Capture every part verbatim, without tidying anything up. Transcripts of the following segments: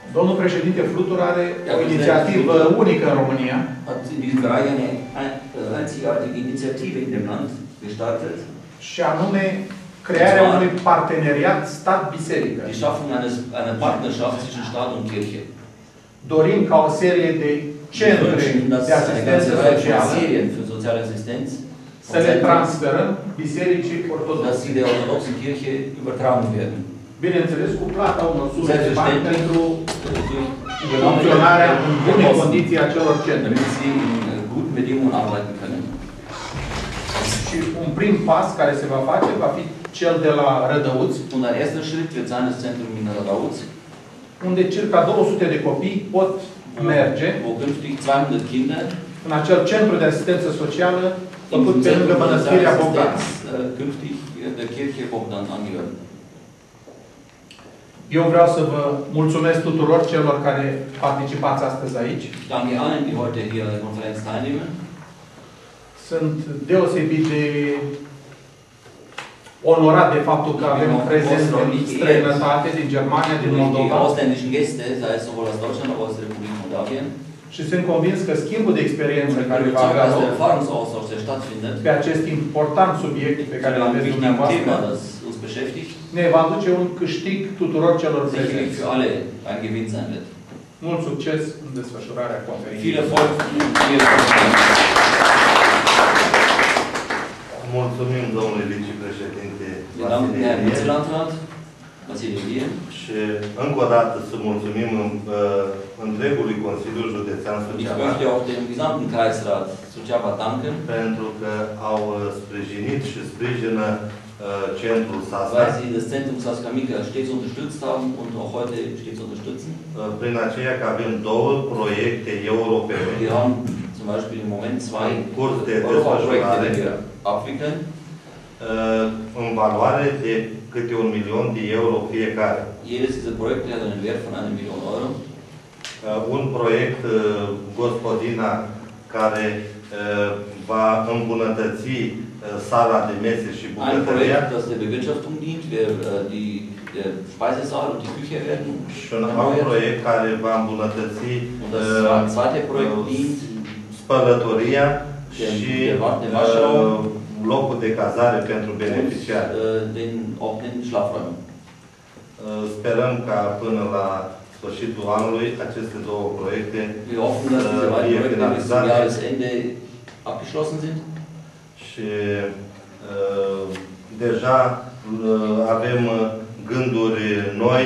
Domnul președinte Flutur are o inițiativă unică în România. Hat in diesem Bereich eine einzigartige Initiative in dem Land gestartet. Și anume crearea unui parteneriat stat-biserică. Die Schaffung eines, einer Partnerschaft zwischen Staat und Kirche. Dorim ca o serie de centre de asistență socială să le transferăm bisericii ortodoxe. Bineînțeles, cu plata unor sume de bani pentru funcționarea în bune condiții a celor centre. Și un prim pas care se va face va fi cel de la Rădăuți, unde circa două sute de copii pot merge în acel centru de asistență socială făcut pe lângă Mănăstirea Bogdan. Eu vreau să vă mulțumesc tuturor celor care participați astăzi aici. Sunt deosebit de onorat de faptul că avem prezenți din străinătate, din Germania, din Moldova. Și sunt convins că schimbul de experiență care va avea loc pe acest important subiect pe care îl aveți dumneavoastră ne va aduce un câștig tuturor celor prezenți. Mult succes în desfășurarea conferinței. Mulțumim, domnule vicepreședinte Vasilie. Și încă o dată să mulțumim uh, întregului Consiliu Județean Suceava pentru că au sprijinit și sprijină uh, centrul Sasca. Uh, prin aceea că avem două proiecte europene. Zum Beispiel im Moment zwei curs de desfășurare în valoare de câte un milion de euro fiecare. Jedes dieser Projekte hat einen Wert von einer Million Euro. Un proiect Gospodina care va îmbunătăți sala de mese și bucătăria. Ein Projekt, das der Bewirtschaftung dient, der die der Speisesaal und die Küche werden. Și un alt proiect care va îmbunătăți zweite Projekt dient spălătoria și locul de cazare pentru beneficiari. Sperăm ca până la sfârșitul anului aceste două proiecte să fie finalizate și uh, deja uh, avem gânduri noi.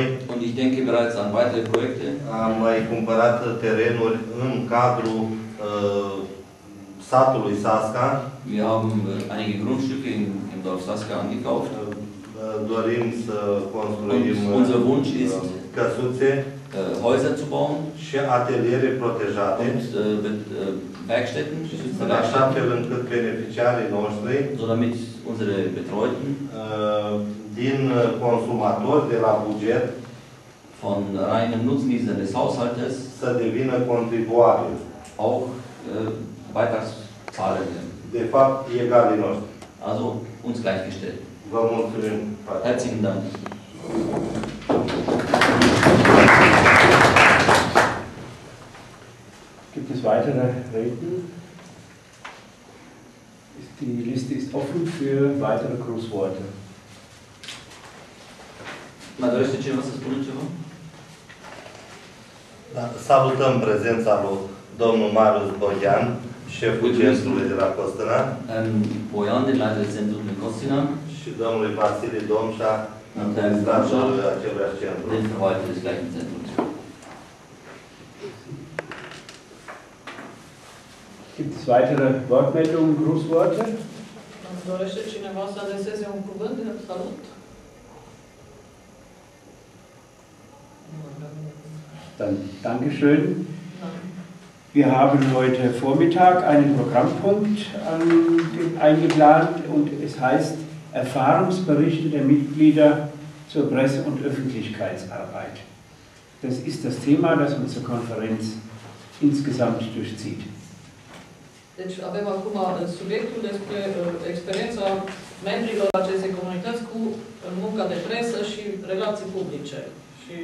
Am mai cumpărat terenuri în cadrul uh, satului Sasca. Wir haben einige Grundstücke in, im Dorf Sasca angekauft. Dorim să construim unser Wunsch ist, căsuțe, Häuser zu bauen și ateliere protejate. Und äh, Werkstätten, în așa fel încât beneficiarii noștri, so damit unsere Betreuten din consumatori de la buget, von reinen Nutznießern des Haushaltes, să devină contribuabili. Auch äh, Beitragszahler werden. De fapt, egalii noștri. Also uns gleichgestellt. Vă mulțumim. Herzlichen Dank. Gibt es weitere Reden? Die Liste ist offen für weitere Grußworte. Mai dorește cineva să spună ceva? Da, salutăm prezența lui domnul Marius Boian, șeful centrului de la Costăna. Boian, den Leiter des Zentrums de Costina. Și domnului Vasile Domșa, administratorul acelui centru. Den Verwalter des gleichen Zentrums. Gibt es weitere Wortmeldungen, Grußworte? Dorește cineva să adreseze un cuvânt de salut? Dann Dankeschön. Wir haben heute Vormittag einen Programmpunkt eingeplant und es heißt Erfahrungsberichte der Mitglieder zur Presse- und Öffentlichkeitsarbeit. Das ist das Thema, das unsere Konferenz insgesamt durchzieht. Deci avem acum subiectul despre experiența membrilor acestei comunități cu munca de presă și relații publice. Și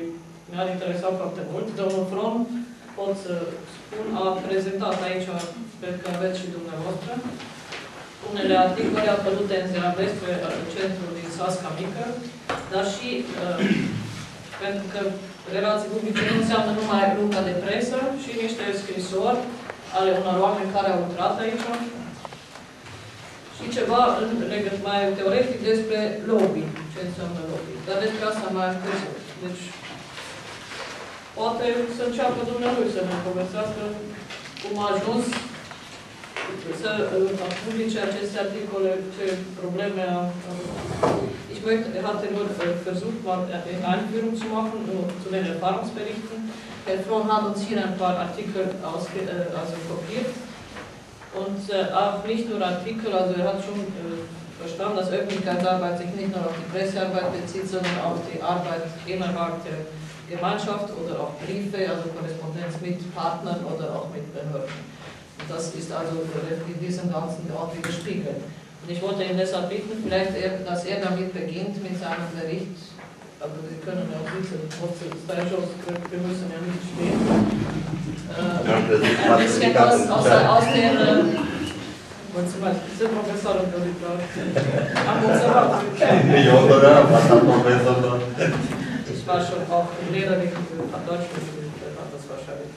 mi-ar interesa foarte mult. Domnul Fron, pot să spun, a prezentat aici, cred că aveți și dumneavoastră, unele articole apărute în ziua despre centrul din Sasca Mică, dar și uh, pentru că relații publice nu înseamnă numai munca de presă și niște scrisori ale unor oameni care au lucrat aici și ceva în legătură mai teoretic despre lobby, ce înseamnă lobby. Dar despre asta mai am crezut. Deci, poate să înceapă dumnealui să ne povestească cum a ajuns să publice aceste articole, ce Probleme am. Ich möchte, er hatte nur versucht, mal in Einführung zu machen, zu den Erfahrungsberichten. Herr Fron hat uns hier ein paar Artikel ausge, äh, also kopiert. Und äh, auch nicht nur Artikel, also er hat schon äh, verstanden, dass Öffentlichkeitsarbeit sich nicht nur auf die Pressearbeit bezieht, sondern auch die Arbeit innerhalb der Gemeinschaft oder auch Briefe, also Korrespondenz mit Partnern oder auch mit Behörden. Und das ist also in diesem ganzen Ort widerspiegelt. Und ich wollte ihn deshalb bitten, vielleicht, er, dass er damit beginnt mit seinem Bericht. Aber Sie können ja auch sitzen, trotzdem, wir müssen ja nicht stehen. Äh, ein bisschen was aus der, aus der mulțumesc, sunt profesorul de liber. Am observat. Eu doream, asta profesorul. Ich war schon auch Lehrerin an Deutsch gespielt, das wahrscheinlich.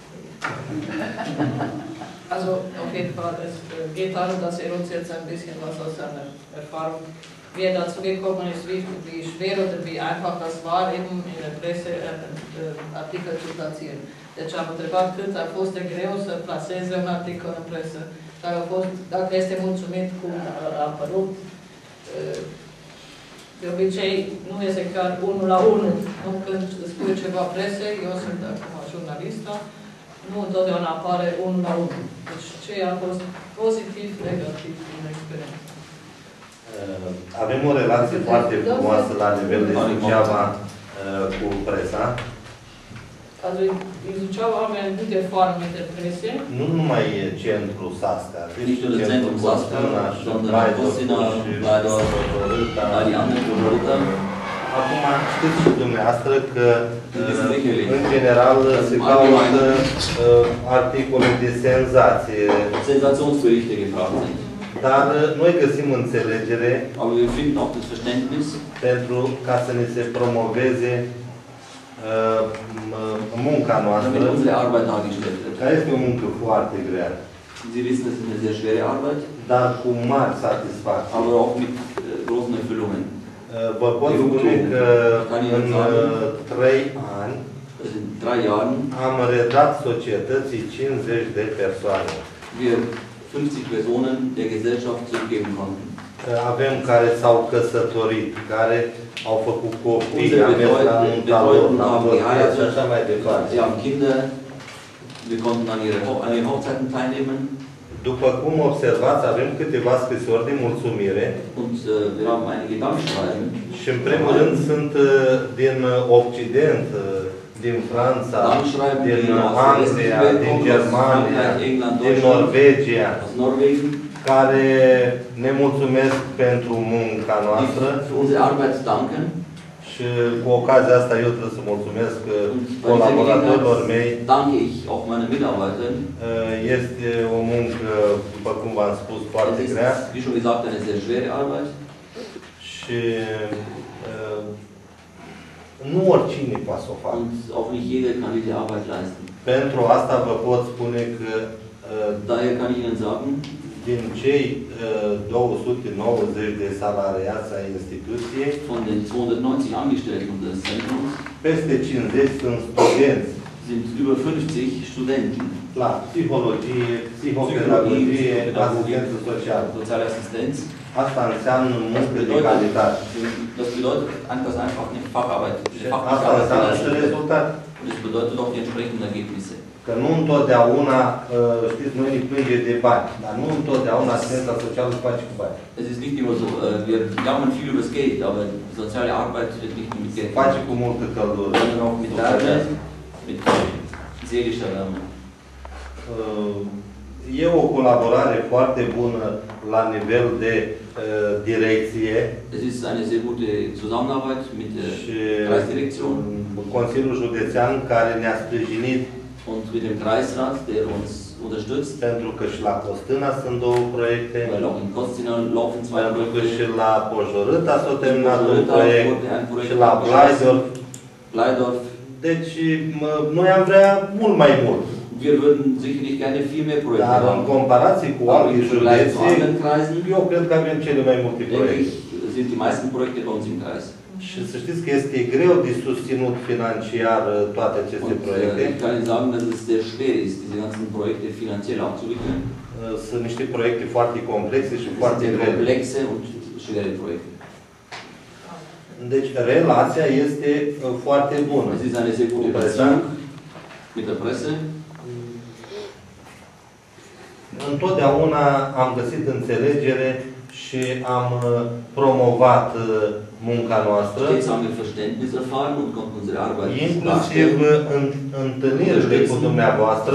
Also auf jeden Fall, es geht darum, dass er uns jetzt ein bisschen was aus seiner Erfahrung, wie er dazu gekommen ist, wie, wie schwer oder wie einfach das war, eben in der Presse äh, Artikel zu platzieren. Deci am întrebat cât a fost de greu să plaseze un articol în presă, dacă, a fost, dacă este mulțumit cum a apărut. De obicei, nu este chiar unul la unul. Nu când spui ceva prese, eu sunt acum jurnalista, nu întotdeauna apare unul la unul. Deci ce a fost pozitiv, negativ din experiență. Avem o relație foarte frumoasă la nivel de Suceava cu presa. Also, in Suceava haben wir eine gute Erfahrung mit der Presse. Nu numai centrul Sasca, nicht nur der Zentrum Sasca, sondern auch Bosina, Blaidor, all die anderen Produkte. Acum știți și dumneavoastră că, în general, se caută articole de senzație. Sensationsberichte gefragt sind. Dar noi găsim înțelegere Aber wir finden auch das Verständnis, pentru ca să ne se promoveze uh, munca noastră, care este o muncă foarte grea. Sie wissen, das ist eine sehr schwere Arbeit, dar cu mari satisfacții. Aber auch mit äh, großen Erfüllungen. Vă pot spune că în trei ani in drei Jahren am redat societății cincizeci de persoane. Wir fünfzig Personen der Gesellschaft zurückgeben konnten. Avem care s-au căsătorit, care au făcut copii, am mers la nunta lor, am botez și așa mai departe. Sie haben Kinder, wir konnten an ihren Hochzeiten teilnehmen. După cum observați, avem câteva scrisori de mulțumire. Und uh, wir haben einige Dankschreiben. Și în primul rând sunt din Occident, din Franța, din Anglia, din Germania, din Norvegia, care ne mulțumesc pentru munca noastră. Și cu ocazia asta eu trebuie să mulțumesc colaboratorilor mei. Este o muncă, după cum v-am spus, foarte grea. Și nu oricine poate să o facă. Pentru asta vă pot spune că din cei două sute nouăzeci de salariați ai instituției, peste cincizeci sunt studenți. Sind über fünfzig Studenten. La psihologie, psihopedagogie, asistență socială. Soziale Assistenz. Asta înseamnă muncă de calitate. Das bedeutet einfach einfach eine Facharbeit. Asta înseamnă și rezultat. Das bedeutet auch die entsprechenden Ergebnisse. Că nu întotdeauna, știți, noi ne plânge de bani, dar nu întotdeauna asistența socială se face cu bani. Es ist nicht immer so, wir jammern viel über das Geld, aber soziale Arbeit wird nicht nur mit Geld. Face cu multă căldură. Sondern auch mit Wärme, mit seelischer Wärme. E o colaborare foarte bună la nivel de uh, direcție. Es ist eine sehr gute Zusammenarbeit mit der Kreisdirektion. Consiliul Județean care ne-a sprijinit. Und mit dem Kreisrat, der uns unterstützt. Pentru că și la Costâna sunt două proiecte. Weil auch in Costina laufen zwei Pentru că Projekte. și la Pojorâta s-a terminat un proiect. Și la Blaidorf. Blaidorf. Deci noi am vrea mult mai mult. Wir würden sicherlich gerne viel mehr Projekte Dar în haben. comparație cu alte județe, eu cred că avem cele mai multe proiecte. Sind die meisten Projekte bei uns im Kreis. Și să știți că este greu de susținut financiar toate aceste proiecte. Ich kann Ihnen sagen, dass es sehr schwer ist, diese ganzen Projekte finanziell abzuwickeln. Sunt niște proiecte foarte complexe și foarte grele. Complexe und schwere Projekte. Deci relația este foarte bună. Es ist eine sehr gute Beziehung mit der Presse. Întotdeauna am găsit înțelegere și am promovat munca noastră. Inclusiv în întâlnirile cu dumneavoastră.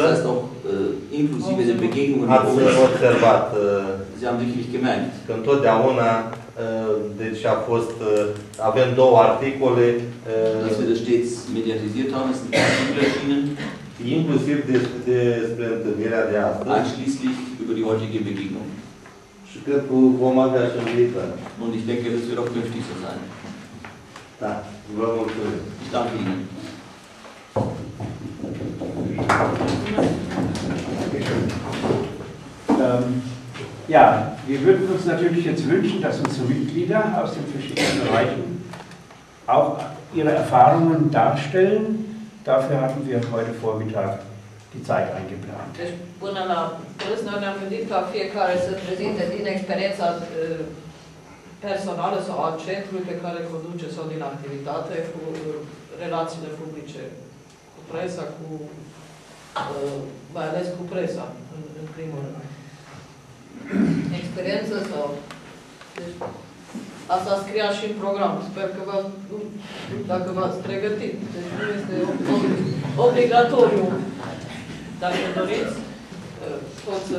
Ați observat că întotdeauna deci a fost, avem două articole inclusiv despre întâlnirea de astăzi. Einschließlich über die heutige Begegnung. Și cred că vom avea și în viitor. Und ich denke, das wird auch künftig so sein. Da, vă mulțumim. Ich danke Ihnen. Ähm, ja, wir würden uns natürlich jetzt wünschen, dass unsere Mitglieder aus den verschiedenen Bereichen auch ihre Erfahrungen darstellen. Dafür hatten wir heute Vormittag die Zeit eingeplant. Deci, până la prânz, noi ne-am gândit ca fiecare să prezinte din experiența personală sau a centrului pe care conduce sau din activitate cu relațiile publice, cu presa, cu, mai ales cu presa, în, în primul rând. Experiență sau... Deci, asta scria și în program. Sper că v-ați, dacă v-ați pregătit. Deci nu este obligatoriu. Dacă doriți, pot să...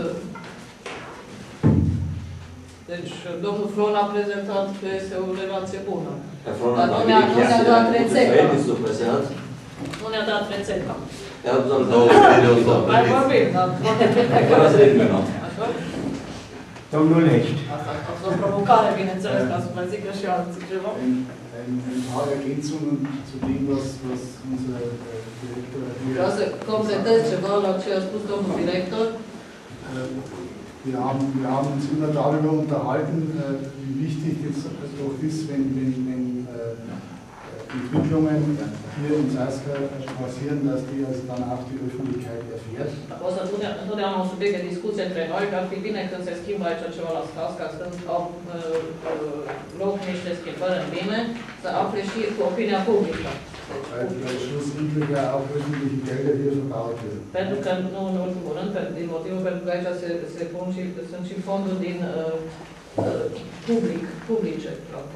Deci, domnul Fron a prezentat că este o relație bună. Dar nu ne-a dat rețeta. Nu ne-a dat rețeta. Mai vorbim, dar poate rețeta. Domnul Hecht. Asta a fost o provocare, bineînțeles, ca să mai zică și alții ceva. Ein paar Ergänzungen zu dem, was, was unser Direktor hier... Vreau să completez ceva la ce a spus domnul director. Wir haben, wir haben uns immer darüber unterhalten, wie wichtig es doch ist, wenn, wenn, wenn Entwicklungen hier in Sasca passieren, dass die also dann auch die Öffentlichkeit erfährt. A fost întotdeauna un subiect de discuție între noi, că ar fi bine când se schimbă aici ceva la Sasca, când au loc niște schimbări în bine, să afle și opinia publică. Weil schlussendlich ja auch öffentliche Gelder hier verbaut werden. Pentru că, nu în ultimul rând, din motivul pentru că aici se, se pun și, sunt și fonduri din uh, public, publice,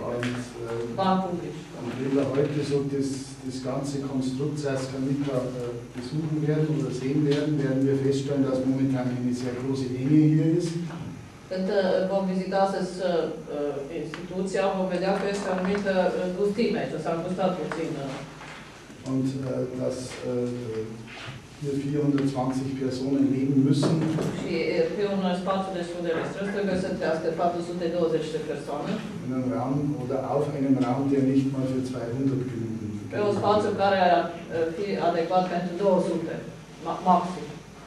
bani publici. Und wenn wir heute so das, das ganze Konstrukt Sasca Mitra äh, besuchen werden oder sehen werden, werden wir feststellen, dass momentan eine sehr große Enge hier ist. Când vom vizita astăzi uh, instituția, vom vedea că este o anumită gustime aici, s-a gustat puțin. Und äh, dass äh, hier vierhundertzwanzig Personen leben müssen. Și pe un spațiu destul de restrâns trebuie să trăiască patru sute douăzeci de persoane. In einem Raum oder auf einem Raum, der nicht mal für zweihundert genügen. Pe un spațiu care ar fi adecvat pentru două sute, maxim.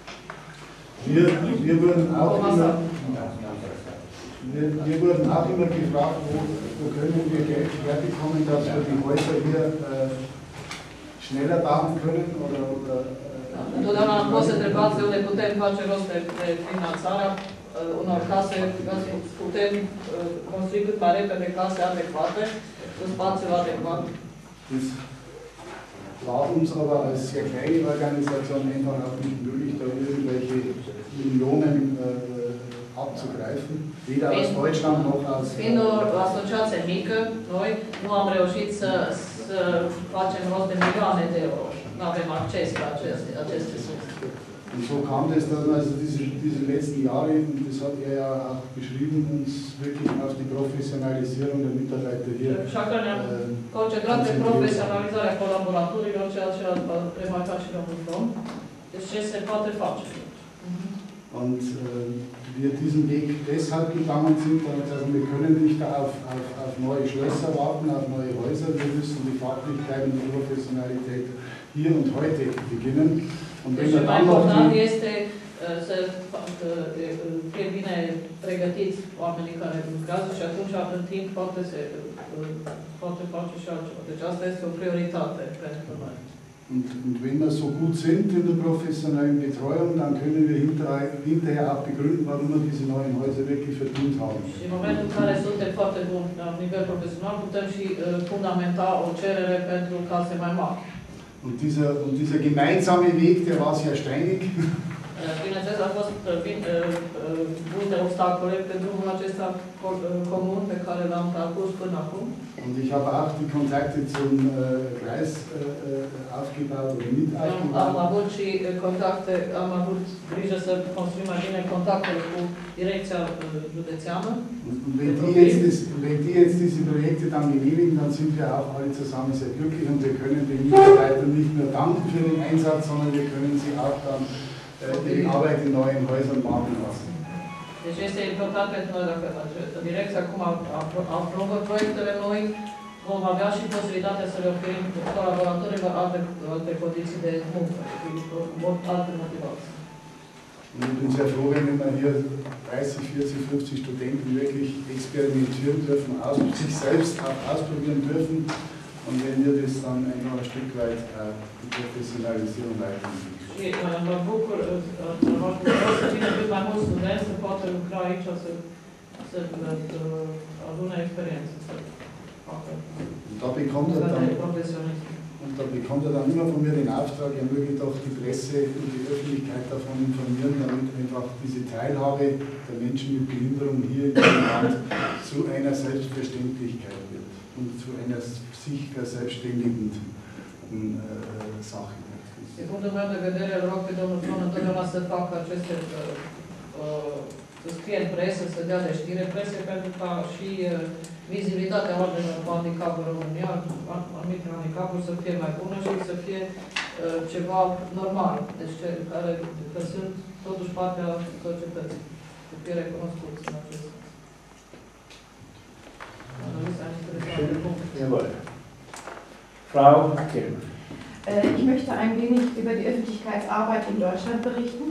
Wir, wir wurden auch immer, wir, wir wurden auch immer gefragt, wo, wo können wir Geld herbekommen, dass wir die Häuser hier äh, schneller bauen können oder, oder întotdeauna am fost întrebați de unde putem face rost de, de finanțarea uh, unor case, ca să putem uh, construi cât mai repede case adecvate, cu spațiul adecvat. Das war uns aber als sehr kleine Organisation einfach auch nicht möglich, da irgendwelche Millionen äh, abzugreifen, weder aus Deutschland noch aus... Fiind o asociație mică, noi nu am reușit să, să facem rost de milioane de euro. Nu avem acces la aceste, aceste surse. Und so kam das dann, also diese, diese letzten Jahre, und das hat er ja auch beschrieben, uns wirklich auf die Professionalisierung der Mitarbeiter hier Așa că ne-am concentrat pe profesionalizarea colaboratorilor, ceea ce a remarcat și domnul Dom. Deci ce se poate face. Und äh, wir diesen Weg deshalb gegangen sind, also wir können nicht auf, auf, auf neue Schlösser warten, auf neue Häuser, wir müssen die Fachlichkeit und die Professionalität hier und heute beginnen. Und wenn wir dann noch die să fie bine pregătiți oamenii care lucrează și atunci, în timp, poate se poate face și altceva. Deci asta este o prioritate pentru noi. Und, und wenn wir so gut sind in der professionellen Betreuung, dann können wir hinterher, hinterher auch begründen, warum wir diese neuen Häuser wirklich verdient haben. Și în momentul în care suntem foarte buni la nivel profesional, putem și fundamenta o cerere pentru case mai mari. Und dieser, und dieser gemeinsame Weg, der war sehr steinig. Bineînțeles, a fost multe obstacole pe drumul acesta comun pe care l-am parcurs până acum. Und ich habe auch die Kontakte zum äh, Kreis äh, aufgebaut oder mit aufgebaut. Am avut și contacte, am avut grijă să construim mai bine contactele cu direcția județeană. Und wenn die, jetzt das, wenn die jetzt diese Projekte dann genehmigen, dann sind wir auch alle zusammen sehr glücklich und wir können den Mitarbeitern nicht nur danken für den Einsatz, sondern wir können sie auch dann äh, ihre Arbeit in neuen Häusern machen lassen. Deci este important pentru noi dacă direcția acum aprobă proiectele noi, vom avea și posibilitatea să le oferim colaboratorilor alte, alte condiții de muncă, alte motivații. Und ich bin sehr froh, wenn wir hier dreißig, vierzig, fünfzig Studenten wirklich experimentieren dürfen, aus, sich selbst auch ausprobieren dürfen und wenn wir das dann einfach ein Stück weit äh, die Professionalisierung weiterentwickeln. Și mă bucur să vină cât mai mulți studenți să poată lucra aici, să, să adune experiență, să facă profesionism. Und da bekommt er dann immer von mir den Auftrag, er möge doch die Presse und die Öffentlichkeit davon informieren, damit einfach diese Teilhabe der Menschen mit Behinderung hier in diesem Land zu einer Selbstverständlichkeit wird und zu einer sich verselbstständigenden äh, Sache. Din punctul meu de vedere, îl rog pe domnul Tron întotdeauna să facă aceste, să scrie în presă, să dea de știre prese, pentru ca și vizibilitatea oamenilor cu handicap în România, anumite handicapuri, să fie mai bună și să fie ceva normal. Deci care că sunt totuși partea societății, să fie recunoscuți în acest sens. Jawohl. Frau Ackermann. Ich möchte ein wenig über die Öffentlichkeitsarbeit in Deutschland berichten.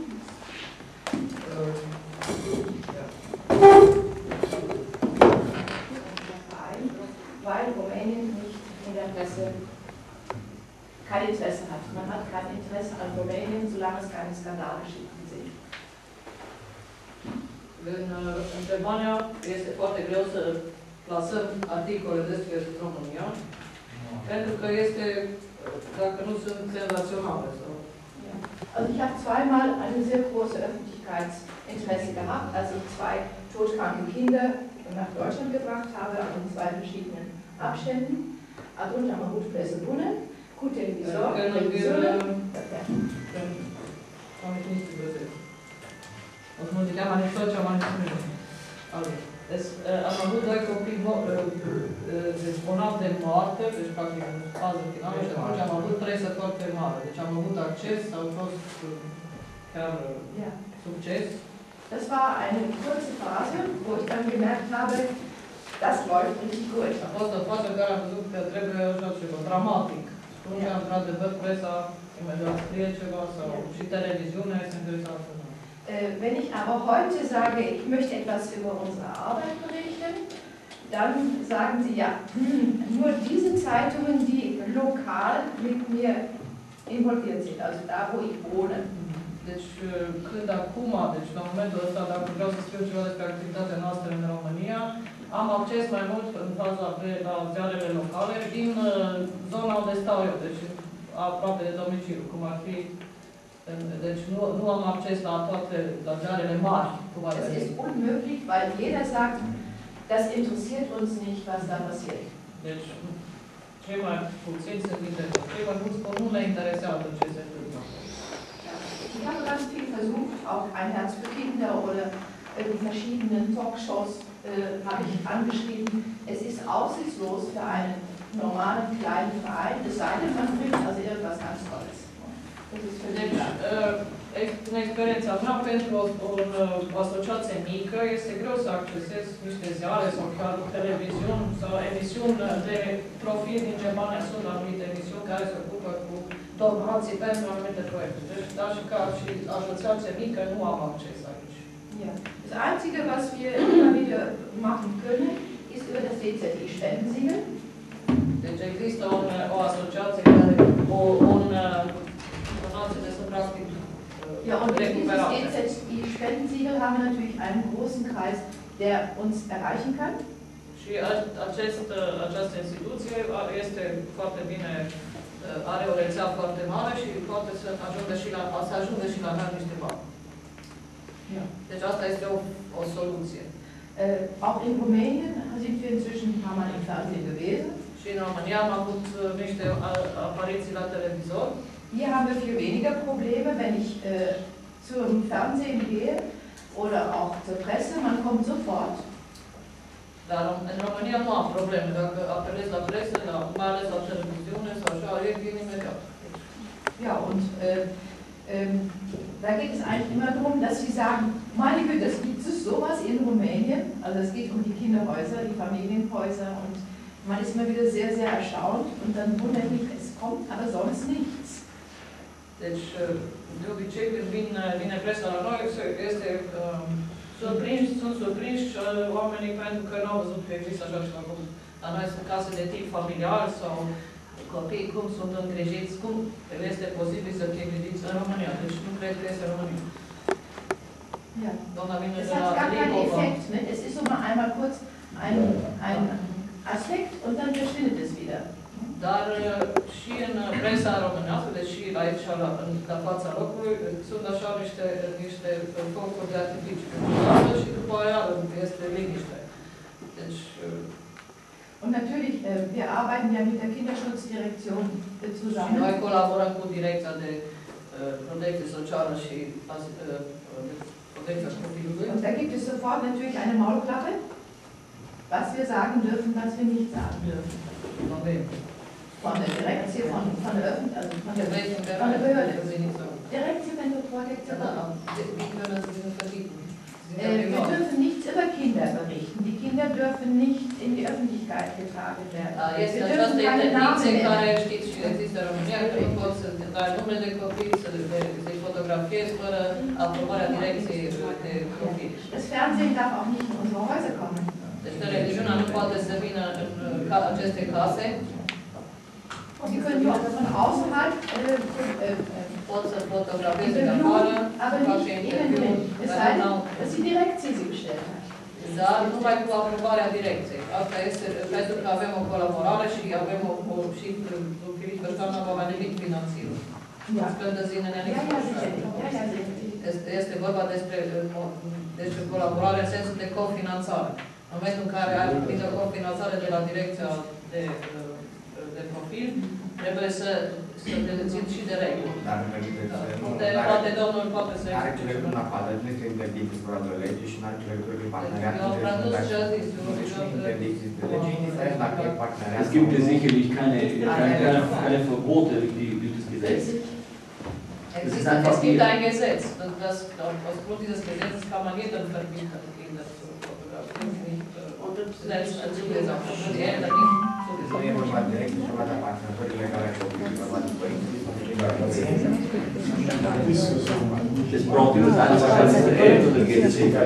Weil Rumänien nicht in der Presse kein Interesse hat. Man hat kein Interesse an Rumänien, solange es keine Skandalgeschichten sind. În, în Germania este foarte greu să plasăm articole despre România, pentru că este dacă nu sunt sensaționale. Also ich habe zweimal eine sehr große Öffentlichkeitsinteresse gehabt, als ich zwei todkranke Kinder nach Deutschland gebracht habe, in zwei verschiedenen Abständen. Atunci am avut presă bună, cu televizor, televiziune. Am avut doi copii bolnavi de moarte, deci practic în fază finală, și atunci am avut presă foarte mare. Deci am avut acces, au fost chiar Succes. Das war eine kurze Phase, wo ich dann gemerkt habe, das läuft richtig gut. A fost o fază în care am văzut că trebuie așa ceva dramatic. Atunci, într-adevăr, presa imediat scrie ceva sau și televiziunea este interesată. Wenn ich aber heute sage, ich möchte etwas über unsere Arbeit berichten, dann sagen sie ja, hm, nur diese Zeitungen, die lokal mit mir involviert sind, also da, wo ich wohne. Deci, când acum, deci la momentul ăsta, dacă vreau să scriu ceva despre activitatea noastră în România, am acces mai mult în faza pe la ziarele locale din zona unde stau eu, deci aproape de domiciliu, cum ar fi. Deci nu, nu am acces la toate la ziarele mari. Das ist unmöglich, weil jeder sagt, das interessiert uns nicht, was da passiert. Deci, cei mai puțini sunt interesați, cei mai mulți nu le interesează ce se întâmplă. Ich habe ganz viel auch Ein Herz für Kinder oder äh, die verschiedenen Talkshows äh, habe ich angeschrieben. Es ist aussichtslos für einen normalen kleinen Verein, es sei denn, man bringt also irgendwas ganz Tolles. Das ist für Deci, în experiența mea, pentru o, o, o asociație mică, este greu să accesezi niște ziare sau chiar televiziuni sau emisiuni de profil din Germania. Sunt anumite emisiuni care se ocupă cu donații pentru anumite proiecte. Deci, da, și ca și asociație mică, nu am acces aici. Ja. Das Einzige, was wir immer wieder machen können, ist über das D Z I-Spendensiegel. Deci există un, o asociație care, o, un, donație de sunt practic. Ja, und durch dieses D Z I-Spendensiegel haben wir natürlich einen großen Kreis, der uns erreichen kann. Și acest, această instituție este foarte bine, are o rețea foarte mare și poate să ajungă și la, să ajungă și la niște bani. Ja. Deci asta este o, o soluție. Äh, auch in Rumänien sind wir inzwischen ein paar Mal im Fernsehen gewesen. Și în România am avut niște apariții la televizor. Hier haben wir viel weniger Probleme, wenn ich äh, zum Fernsehen gehe oder auch zur Presse, man kommt sofort. Dar în România nu am probleme. Dacă apelez la presă, la, mai ales la televiziune sau așa, e vin imediat. Ja, und äh, ähm, da geht es eigentlich immer darum, dass sie sagen, meine Güte, das gibt es sowas in Rumänien. Also es geht um die Kinderhäuser, die Familienhäuser und man ist immer wieder sehr, sehr erstaunt und dann wundert mich, es kommt aber sonst nichts. Deci, de obicei, când vin, vine presa la noi, este um, surprinși, sunt surprinși oamenii pentru că nu au văzut că există așa ceva cum la noi sunt case de tip familial sau copii, cum sunt îngrijiți, cum este posibil să fie îngrijiți în România. Deci nu cred că este în România. Ja. Es hat gar keinen Effekt. Ne? Es ist so mal einmal kurz ein, ein Aspekt und dann verschwindet es wieder. Dar și în presa românească, deci și aici la, la fața locului, sunt așa niște, niște focuri de artificiu. Și după aia este liniște. Deci, und natürlich, äh, wir arbeiten ja mit der Kinderschutzdirektion äh, zusammen. Noi colaborăm cu Direcția de uh, Protecție Socială și uh, de Protecția Copilului. Und da gibt es sofort natürlich eine Maulklappe, was wir sagen dürfen, was wir nicht sagen dürfen. Von der Direktion, von, von der Öffentlichkeit, also von der, von der Behörde. Direktion pentru Protecție. Äh, wir dürfen nichts über Kinder berichten. Die Kinder dürfen nicht in die Öffentlichkeit getragen werden. Wir dürfen keine Namen nennen. Știți și există în România că nu pot să dai nume de copii, să-i fotografiezi fără aprobarea Direcției de Copii. Das Fernsehen darf auch nicht in unsere Häuser kommen. Deci televiziunea nu poate să vină în aceste case. Sie können nur von außerhalb äh, äh, pot să fotografieze de afară, aber nicht innen drin. Es sei denn, dass die Direkție sie bestellt hat. Dar numai cu aprobarea direcției. Asta este pentru că avem o colaborare și avem o, o și Filip Băștana va mai nimic finanțieră. Ja. Scăldăzine ne Ja, ja, sicherlich. Ja, ja, sicherlich. Este, este vorba despre, despre colaborare în sensul de cofinanțare. În momentul în care ai primit o cofinanțare de la direcția de, de profil, trebuie să, să te țin și de reguli. Dar nu permiteți, de, poate domnul poate să are ce legătură cu apă, nu este interdicție de lege și nu are ce legătură cu parteneriat. Eu am tradus ce a zis. Es gibt ja sicherlich keine, keine, keine Verbote durch das Gesetz. Există, es gibt ein Gesetz. Das, aufgrund dieses Gesetzes kann man jedem verbieten, Kinder zu fotografieren. Selbst als zugesagt. Und die Eltern nicht. Nu e vorba direct, e vorba de parteneriatele care au făcut, e vorba de părinții Das braucht übrigens alles wahrscheinlich der Eltern oder geht es nicht?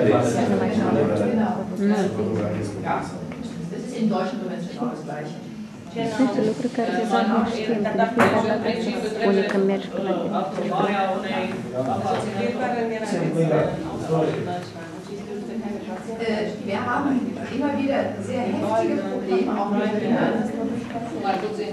Das ist in Deutschland übrigens genau das Gleiche. Sunt lucruri care deja nu știm, pentru fiecare dată spune că mergi până la aprobarea unei Wir haben immer wieder sehr heftige Probleme, auch mit Behörden. Mai puțin.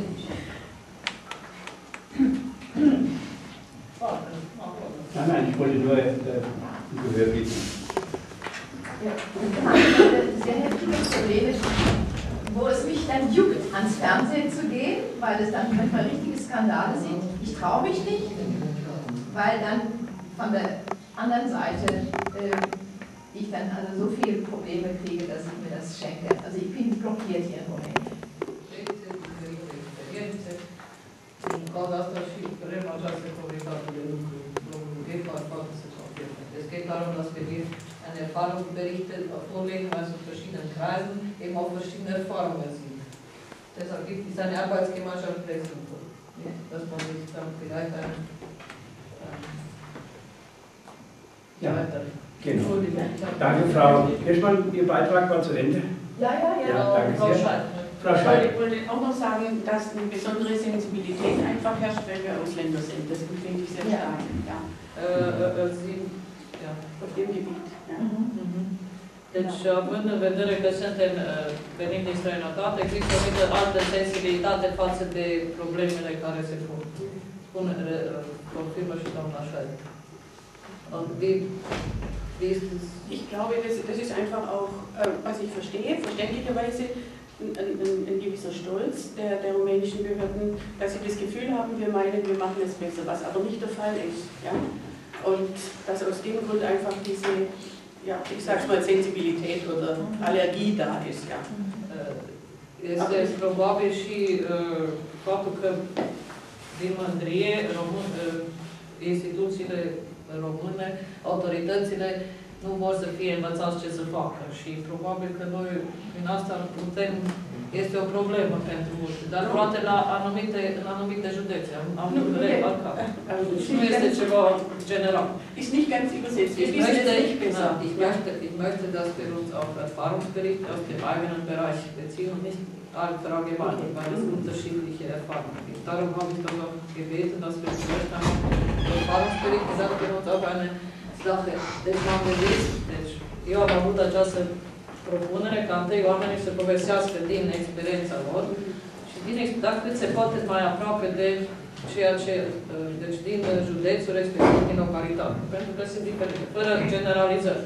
Nein, nein, ich wollte nur äh, Gehör bitten. Ja, sehr heftige Probleme, wo es mich dann juckt, ans Fernsehen zu gehen, weil es dann manchmal richtige Skandale sind. Ich traue mich nicht, weil dann von der anderen Seite äh, ich dann also so viele Probleme kriege, dass ich mir das schenke. Also ich bin blockiert hier im Moment. În cauza asta și vrem această comunitate de lucru. Domnul Gebhardt poate să confirme. Es geht darum, dass wir hier eine Erfahrungsberichte vorlegen, weil es in verschiedenen Kreisen eben auch verschiedene Erfahrungen sind. Deshalb gibt es eine Arbeitsgemeinschaft Flexibel. Dass man sich dann vielleicht ein ja, genau. Danke, Frau Hirschmann. Ihr Beitrag war zu Ende. Ja, ja, ja. ja danke Frau sehr. Schall. Frau Schall. Ich wollte auch noch sagen, dass eine besondere Sensibilität einfach herrscht, weil wir Ausländer sind. Das finde ich sehr stark. Ja. Uh, zi, ja. Auf dem Gebiet. Ja. Mm-hmm. Deci, având în vedere că suntem venim din străinătate, există o mică altă sensibilitate față de problemele care se pun. Spune, confirmă și doamna Schall. Und wie, wie ist es? Ich glaube, das, das ist einfach auch, äh, was ich verstehe, verständlicherweise ein, ein, ein gewisser Stolz der, der rumänischen Behörden, dass sie das Gefühl haben, wir meinen, wir machen es besser, was aber nicht der Fall ist. Ja? Und dass aus dem Grund einfach diese, ja, ich sag's mal, Sensibilität oder Allergie da ist. Ja. Este probabil și uh, faptul că din mândrie român, uh, instituțiile române, autoritățile nu vor să fie învățați ce să facă și probabil că noi în asta putem, este o problemă pentru multe, dar poate la anumite, în anumite județe am, am remarcat. Nu este ceva general. Ist nicht ganz übersetzt. Ich möchte, ich möchte, ich möchte, dass wir uns auf Erfahrungsberichte aus dem eigenen Bereich beziehen und nicht allgemein, weil es unterschiedliche Erfahrungen gibt. Darum habe ich doch auch gebeten, dass wir zuerst einmal Erfahrungsberichte, dass wir uns auf eine Sache, deci m-am gândit, deci eu am avut această propunere ca întâi oamenii să povestească din experiența lor și din, dacă cât se poate mai aproape de ceea ce, deci din județul, respectiv din localitate, pentru că sunt diferite, fără generalizări.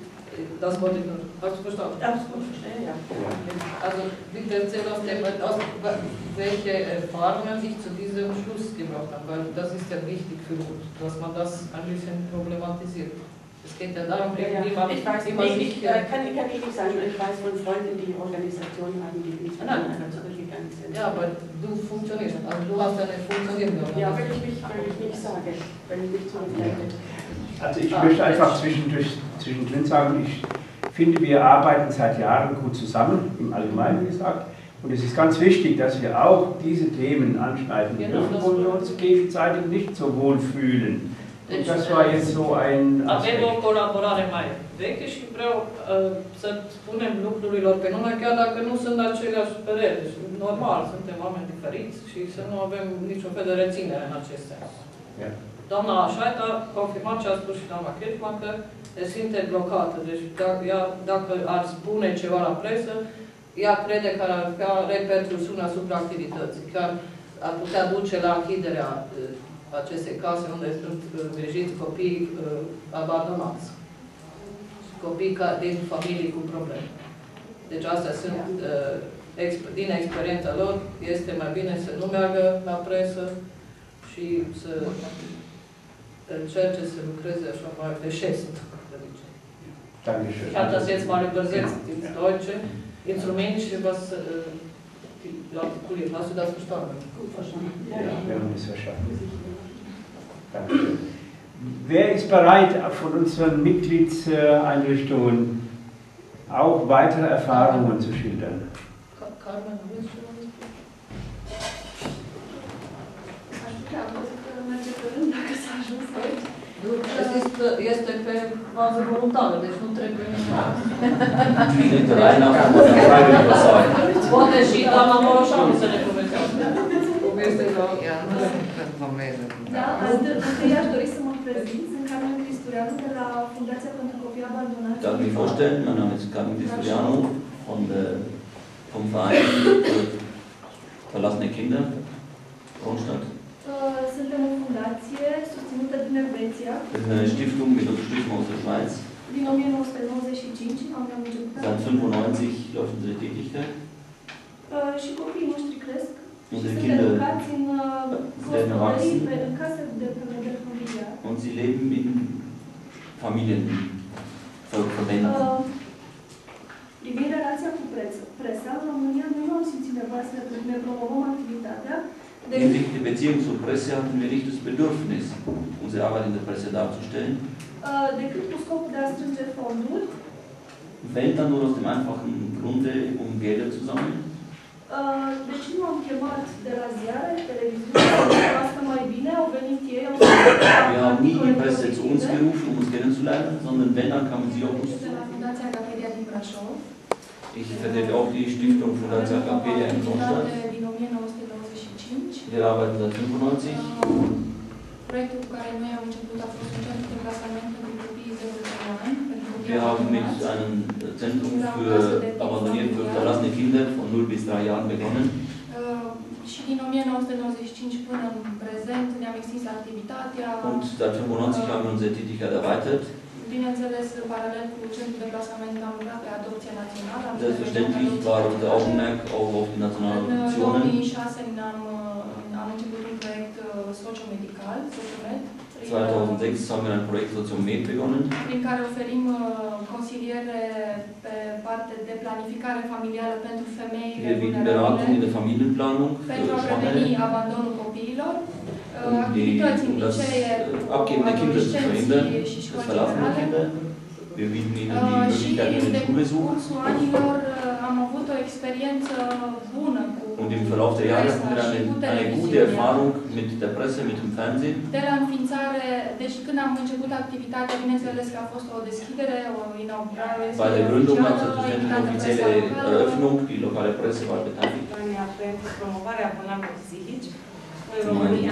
Das wollte ich nur. Hast du verstanden? Absolut verstehen, ja. Also, bitte erzähl aus dem, aus, welche Erfahrungen dich zu diesem Schluss gebracht haben, weil das ist ja wichtig für uns, dass man das ein bisschen problematisiert. Es geht ja darum, irgendwie ja, ich weiß nicht, ich äh, kann, kann ich nicht sagen, ich weiß von Freunden, die Organisationen haben, die nicht miteinander zurückgegangen sind. Ja, aber du funktionierst, also du hast eine funktionierende Organisation. Ja, will ich nicht, will ich nicht sagen, wenn ich nicht zurückleite. Also ich möchte einfach zwischendurch, zwischendrin sagen, ich finde, wir arbeiten seit Jahren gut zusammen, im Allgemeinen gesagt. Und es ist ganz wichtig, dass wir auch diese Themen anschneiden dürfen, wo wir uns gegenseitig nicht so wohl fühlen. Und das war jetzt so ein Avem o colaborare mai veche și vreau uh, să spunem lucrurilor pe nume, chiar dacă nu sunt aceleași păreri. Deci, normal, suntem oameni diferiți și să nu avem niciun fel de reținere în acest sens. Yeah. Doamna Schall a confirmat ce a spus și doamna Kirchmann, că se simte blocată. Deci dacă, ea, dacă ar spune ceva la presă, ea crede că ar avea repercusiuni asupra activității. Chiar ar putea duce la închiderea uh, acestei case unde sunt îngrijiți copii uh, abandonați. Copii ca, din familii cu probleme. Deci astea sunt, uh, exp din experiența lor, este mai bine să nu meargă la presă și să încerce să lucreze așa mai pe șest. Ich habe das jetzt mal übersetzt ins Deutsche, ins Rumänische, was äh, artikuliert. Hast du das verstanden? Gut verstanden. Ja, wir haben das verstanden. Danke. Wer ist bereit, von unseren Mitgliedseinrichtungen auch weitere Erfahrungen zu schildern? Carmen, willst du was? Este pe bază voluntară, deci nu trebuie poate și doamna Moroșanu să ne povestească. Da, întâi aș dori să mă prezint. Sunt Carmen Cristoreanu de la Fundația pentru Copii Abandonați. Darf mich vorstellen, mein Name ist Carmen Cristoreanu von der, vom Verein für verlassene Kinder, Kronstadt. Suntem o fundație susținută din Elveția. Eine Stiftung mit Unterstützung aus der Schweiz. Din o mie nouă sute nouăzeci și cinci am început. Seit fünfundneunzig läuft unsere Tätigkeit. Și copiii noștri cresc. Unsere Sunt Kinder educați în gospodării, în case de pregătire familială. Und sie leben in Familienverbänden. Uh, privind relația cu presa, în România noi nu am simțit nevoia să ne promovăm activitatea. Hinsichtlich der Beziehung zur Presse hatten wir nicht das Bedürfnis, unsere Arbeit in der Presse darzustellen. Uh, decât cu scopul de a strânge fonduri. Wenn dann nur aus dem einfachen Grunde, um Gelder zu sammeln. Uh, deci nu am chemat de la ziare, televiziune, asta mai bine, au venit ei, au Wir haben nie die Presse zu uns gerufen, um uns kennenzulernen, sondern wenn, dann kamen sie auf uns zu. Ich vertrete auch die Stiftung Fundația Capelia in Kronstadt. Wir arbeiten seit fünfundneunzig. Proiectul cu care noi am început a fost un centru de plasament pentru copiii zero trei ani. Wir haben mit einem Zentrum für abandonierte, für verlassene Kinder von null bis drei Jahren begonnen. Și din o mie nouă sute nouăzeci și cinci până în prezent ne-am extins activitatea. Und seit fünfundneunzig haben wir unsere Tätigkeit erweitert. Bineînțeles, paralel cu centrul de plasament am lucrat pe adopția națională. Selbstverständlich war auch der Augenmerk auch auf die nationalen Adoptionen. În două mii șase am, am început un proiect socio-medical, Sociomed. zweitausendsechs haben wir ein Projekt Sociomed begonnen. Prin care oferim consiliere pe parte de planificare familială pentru femei vulnerabile, in der Familienplanung, pentru a preveni abandonul copiilor, activități în licee, adolescenții și școli generale. Wir bieten ihnen die Möglichkeit, einen Schulbesuch. Am avut o experiență bună cu Und im Verlauf der Jahre hatten wir eine, eine gute Erfahrung mit der Presse, mit dem Fernsehen. De la înființare, deci când am început activitatea, bineînțeles că a fost o deschidere, o inaugurare. Bei der Gründung war selbstverständlich eine offizielle Eröffnung, die lokale Presse war beteiligt. Pentru promovarea bolnavilor psihici în România.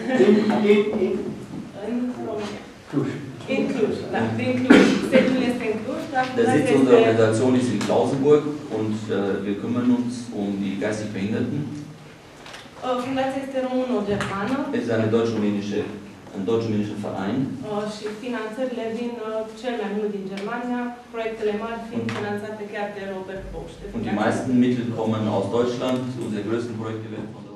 În România. Cluj. In Cluj, da, din Cluj. Sediul este în Cluj. Der Sitz unserer Organisation ist in Klausenburg und äh, wir kümmern uns um die geistig Behinderten. Fundația este româno-germană. Es ist eine deutsch-rumänische, ein deutsch-rumänischer Verein. Și finanțările vin cel mai mult din Germania, proiectele mari fiind finanțate chiar de Robert Bosch. Und die meisten Mittel kommen aus Deutschland. Unsere größten Projekte werden von